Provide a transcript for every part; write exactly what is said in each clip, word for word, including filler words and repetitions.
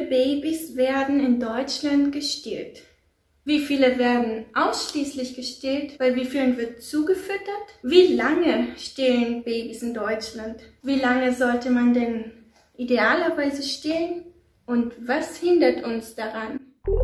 Babys werden in Deutschland gestillt? Wie viele werden ausschließlich gestillt? Bei wie vielen wird zugefüttert? Wie lange stillen Babys in Deutschland? Wie lange sollte man denn idealerweise stillen? Und was hindert uns daran?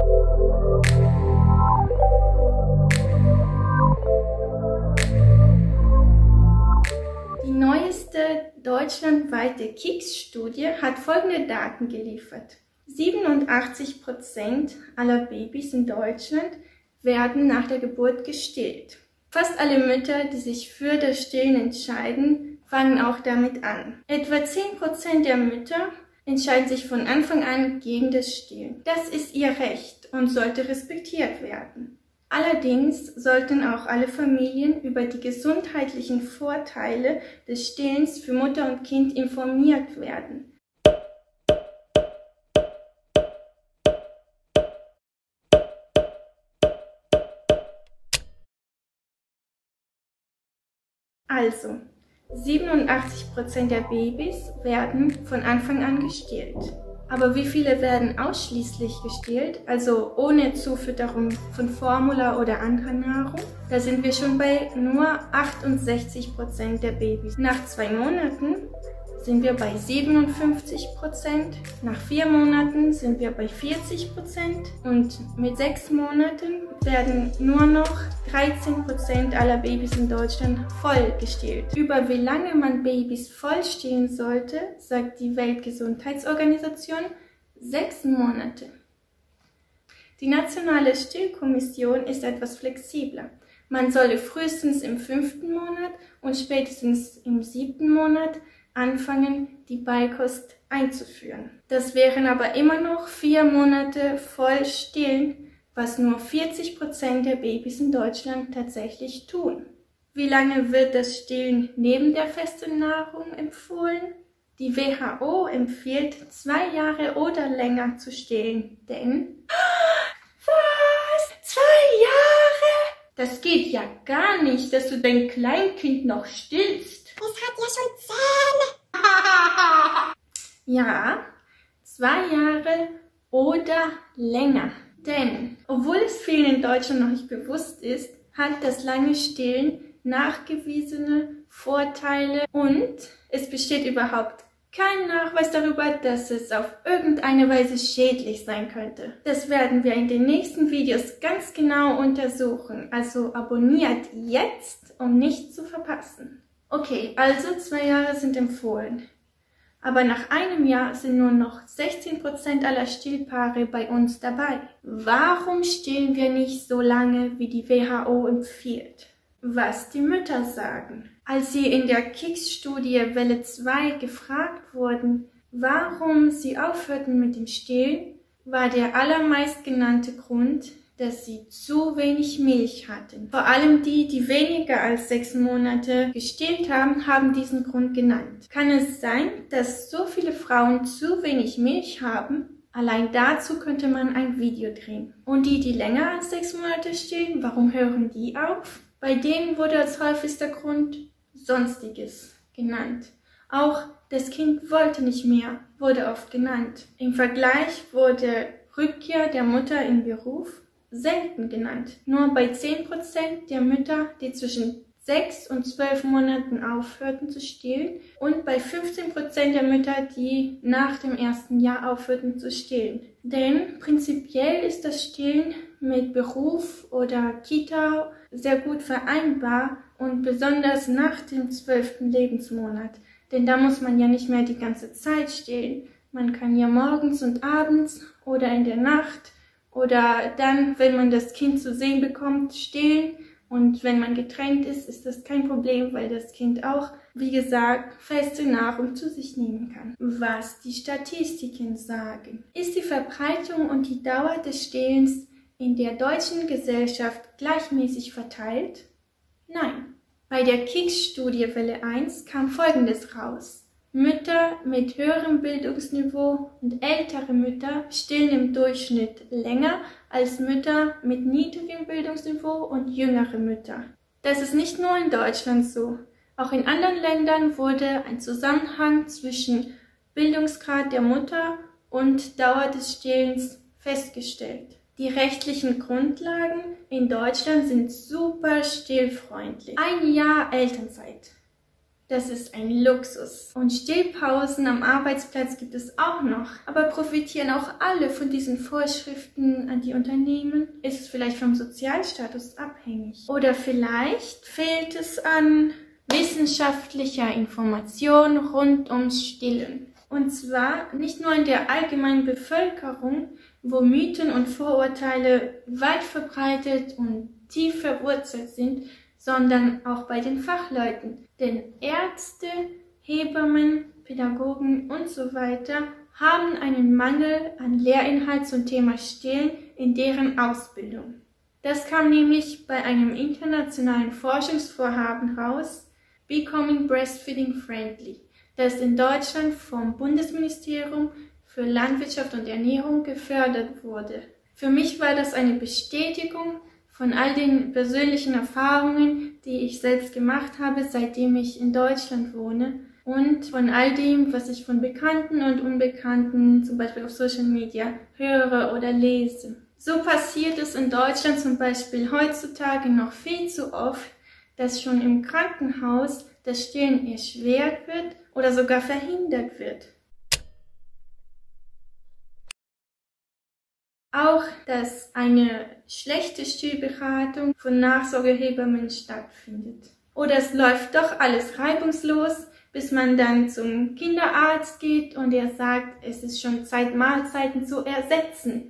Die neueste deutschlandweite K I C S-Studie hat folgende Daten geliefert. siebenundachtzig Prozent aller Babys in Deutschland werden nach der Geburt gestillt. Fast alle Mütter, die sich für das Stillen entscheiden, fangen auch damit an. Etwa zehn Prozent der Mütter entscheiden sich von Anfang an gegen das Stillen. Das ist ihr Recht und sollte respektiert werden. Allerdings sollten auch alle Familien über die gesundheitlichen Vorteile des Stillens für Mutter und Kind informiert werden. Also, siebenundachtzig Prozent der Babys werden von Anfang an gestillt. Aber wie viele werden ausschließlich gestillt, also ohne Zufütterung von Formula oder anderer Nahrung? Da sind wir schon bei nur achtundsechzig Prozent der Babys. Nach zwei Monaten sind wir bei siebenundfünfzig Prozent, nach vier Monaten sind wir bei vierzig Prozent und mit sechs Monaten werden nur noch dreizehn Prozent aller Babys in Deutschland voll gestillt. Über wie lange man Babys voll stillen sollte, sagt die Weltgesundheitsorganisation, sechs Monate. Die Nationale Stillkommission ist etwas flexibler. Man solle frühestens im fünften Monat und spätestens im siebten Monat anfangen, die Beikost einzuführen. Das wären aber immer noch vier Monate voll stillen, was nur vierzig Prozent der Babys in Deutschland tatsächlich tun. Wie lange wird das Stillen neben der festen Nahrung empfohlen? Die W H O empfiehlt, zwei Jahre oder länger zu stillen, denn... Was? Zwei Jahre? Das geht ja gar nicht, dass du dein Kleinkind noch stillst. Es hat ja schon Zähne. Ja, zwei Jahre oder länger. Denn, obwohl es vielen in Deutschland noch nicht bewusst ist, hat das lange Stillen nachgewiesene Vorteile und es besteht überhaupt kein Nachweis darüber, dass es auf irgendeine Weise schädlich sein könnte. Das werden wir in den nächsten Videos ganz genau untersuchen, also abonniert jetzt, um nichts zu verpassen. Okay, also zwei Jahre sind empfohlen. Aber nach einem Jahr sind nur noch sechzehn Prozent aller Stillpaare bei uns dabei. Warum stillen wir nicht so lange, wie die W H O empfiehlt? Was die Mütter sagen. Als sie in der K I C S-Studie Welle zwei gefragt wurden, warum sie aufhörten mit dem Stillen, war der allermeist genannte Grund, dass sie zu wenig Milch hatten. Vor allem die, die weniger als sechs Monate gestillt haben, haben diesen Grund genannt. Kann es sein, dass so viele Frauen zu wenig Milch haben? Allein dazu könnte man ein Video drehen. Und die, die länger als sechs Monate stillen, warum hören die auf? Bei denen wurde als häufigster Grund Sonstiges genannt. Auch das Kind wollte nicht mehr, wurde oft genannt. Im Vergleich wurde Rückkehr der Mutter in Beruf selten genannt. Nur bei zehn Prozent der Mütter, die zwischen sechs und zwölf Monaten aufhörten zu stillen und bei fünfzehn Prozent der Mütter, die nach dem ersten Jahr aufhörten zu stillen. Denn prinzipiell ist das Stillen mit Beruf oder Kita sehr gut vereinbar und besonders nach dem zwölften Lebensmonat. Denn da muss man ja nicht mehr die ganze Zeit stillen. Man kann ja morgens und abends oder in der Nacht oder dann, wenn man das Kind zu sehen bekommt, stillen. Und wenn man getrennt ist, ist das kein Problem, weil das Kind auch, wie gesagt, feste Nahrung zu sich nehmen kann. Was die Statistiken sagen. Ist die Verbreitung und die Dauer des Stillens in der deutschen Gesellschaft gleichmäßig verteilt? Nein. Bei der K I C S-Studie Welle eins kam Folgendes raus. Mütter mit höherem Bildungsniveau und ältere Mütter stillen im Durchschnitt länger als Mütter mit niedrigem Bildungsniveau und jüngere Mütter. Das ist nicht nur in Deutschland so. Auch in anderen Ländern wurde ein Zusammenhang zwischen Bildungsgrad der Mutter und Dauer des Stillens festgestellt. Die rechtlichen Grundlagen in Deutschland sind super stillfreundlich. Ein Jahr Elternzeit. Das ist ein Luxus. Und Stillpausen am Arbeitsplatz gibt es auch noch. Aber profitieren auch alle von diesen Vorschriften an die Unternehmen? Ist es vielleicht vom Sozialstatus abhängig? Oder vielleicht fehlt es an wissenschaftlicher Information rund ums Stillen. Und zwar nicht nur in der allgemeinen Bevölkerung, wo Mythen und Vorurteile weit verbreitet und tief verwurzelt sind, sondern auch bei den Fachleuten. Denn Ärzte, Hebammen, Pädagogen und so weiter haben einen Mangel an Lehrinhalt zum Thema Stillen in deren Ausbildung. Das kam nämlich bei einem internationalen Forschungsvorhaben raus, Becoming Breastfeeding Friendly, das in Deutschland vom Bundesministerium für Landwirtschaft und Ernährung gefördert wurde. Für mich war das eine Bestätigung von all den persönlichen Erfahrungen, die ich selbst gemacht habe, seitdem ich in Deutschland wohne, und von all dem, was ich von Bekannten und Unbekannten, zum Beispiel auf Social Media, höre oder lese. So passiert es in Deutschland zum Beispiel heutzutage noch viel zu oft, dass schon im Krankenhaus das Stillen erschwert wird oder sogar verhindert wird. Auch, dass eine schlechte Stillberatung von Nachsorgehebammen stattfindet. Oder es läuft doch alles reibungslos, bis man dann zum Kinderarzt geht und er sagt, es ist schon Zeit, Mahlzeiten zu ersetzen.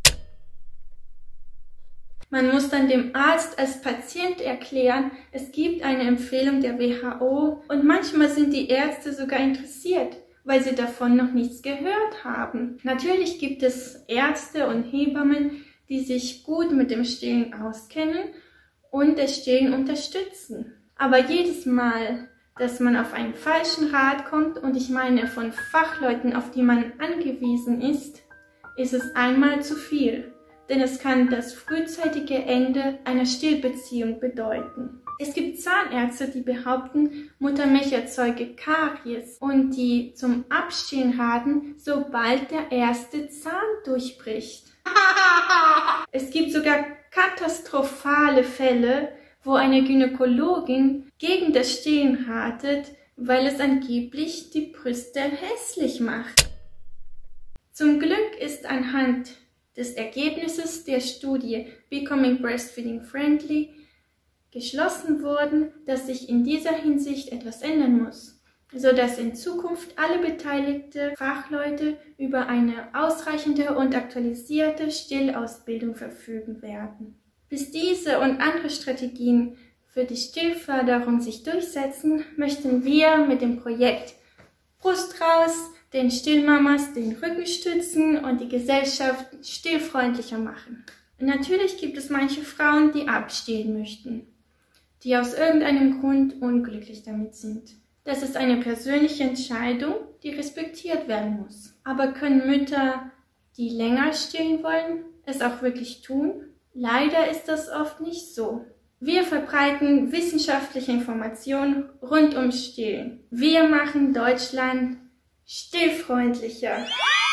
Man muss dann dem Arzt als Patient erklären, es gibt eine Empfehlung der W H O und manchmal sind die Ärzte sogar interessiert, weil sie davon noch nichts gehört haben. Natürlich gibt es Ärzte und Hebammen, die sich gut mit dem Stillen auskennen und das Stillen unterstützen. Aber jedes Mal, dass man auf einen falschen Rat kommt, und ich meine von Fachleuten, auf die man angewiesen ist, ist es einmal zu viel. Denn es kann das frühzeitige Ende einer Stillbeziehung bedeuten. Es gibt Zahnärzte, die behaupten, Muttermilch erzeuge Karies und die zum Abstillen raten, sobald der erste Zahn durchbricht. Es gibt sogar katastrophale Fälle, wo eine Gynäkologin gegen das Stillen ratet, weil es angeblich die Brüste hässlich macht. Zum Glück ist anhand des Ergebnisses der Studie Becoming Breastfeeding Friendly geschlossen worden, dass sich in dieser Hinsicht etwas ändern muss, sodass in Zukunft alle beteiligten Fachleute über eine ausreichende und aktualisierte Stillausbildung verfügen werden. Bis diese und andere Strategien für die Stillförderung sich durchsetzen, möchten wir mit dem Projekt Brust raus den Stillmamas den Rücken stützen und die Gesellschaft stillfreundlicher machen. Und natürlich gibt es manche Frauen, die abstillen möchten, die aus irgendeinem Grund unglücklich damit sind. Das ist eine persönliche Entscheidung, die respektiert werden muss. Aber können Mütter, die länger stillen wollen, es auch wirklich tun? Leider ist das oft nicht so. Wir verbreiten wissenschaftliche Informationen rund ums Stillen. Wir machen Deutschland stillfreundlicher.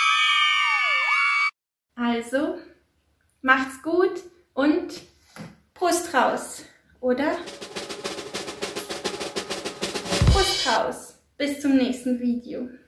Also, macht's gut und Brust raus, oder? Brust raus. Bis zum nächsten Video.